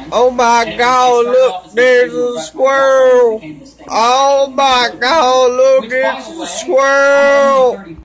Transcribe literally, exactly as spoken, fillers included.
Oh my God, look, there's a squirrel. Oh my God, look, it's a squirrel.